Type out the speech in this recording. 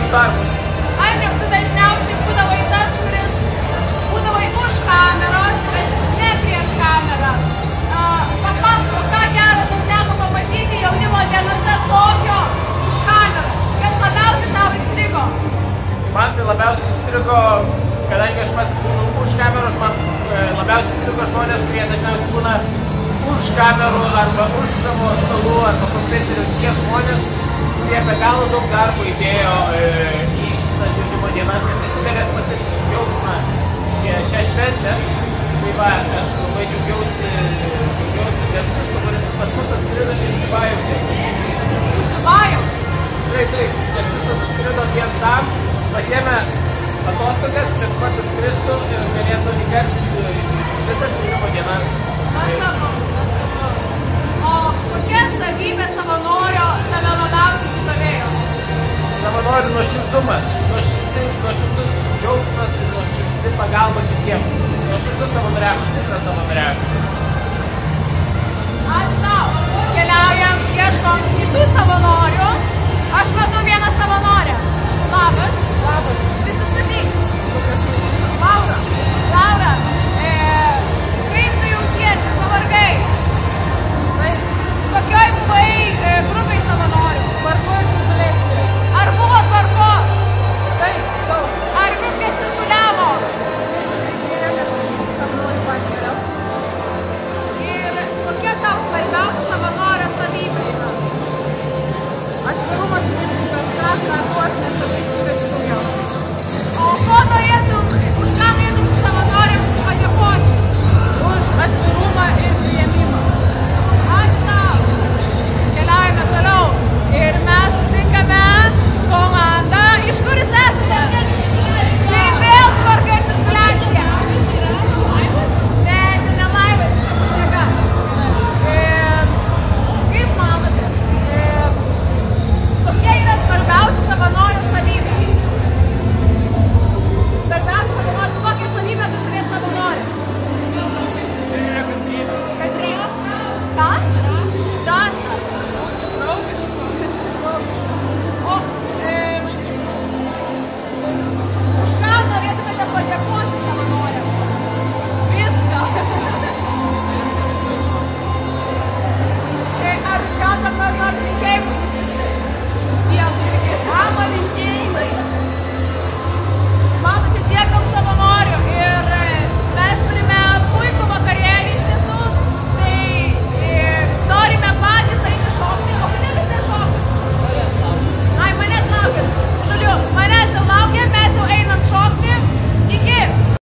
tokius darbus? Andriau, tu dažniausiai būdavai tas, kuris būdavai už kameros, bet ne prieš kamerą. Papasakok, ką gero tau teko pamatyti jaunimo dienose tokio už kameros. Kas labiausiai tau įstrigo? Man tai labiausiai įstrigo, kadangi aš pats būnu už kameros, man labiausiai įstrigo žmonės, kurie dažniausiai būna už kamerų arba už savo stalų arba kompiuterių. Tie žmonės, kurie be galo daug darbo įdėjo į šitas jaunimo dienas, kad visi galės patirti džiaugsmą šią šventę. Tai va, aš labai džiaugiausi garsistu, kuris pas mus atskrido iš Dubajaus. Dubajaus? Taip, garsistas atskrido vien tam, pasiėmė atostogas, kad pats atskristų ir galėtų įgarsinti visas jaunimo dienas. Nuostabu. O kokia savybė savanorio tave labiausiai sužavėjo? Savanorių nuoširdumas, nuoširdus džiaugsmas ir nuoširdi pagalba kitiems. Nuoširdus savanoriavimas, tikras savanoriavimas. Ačiū tau. Keliaujam, ieškom kitų savanorių. Aš matau vieną savanorę. Labas. Labas. Prisistatyk. Laura. Laura, kaip tu jautiesi, pavargai? Kokioj buvai grupiai savanorių? Tvarkoj ir cirkuliacijai. Ar buvo tvarkos? Taip, daug. Ar viskas cirkuliavo? Niekas savanorių patys geriausiai. Ir kokia tau svarbiausia savanorio savybė yra? Atvirumas, kūrybiškas, ką aš nesu teisybė,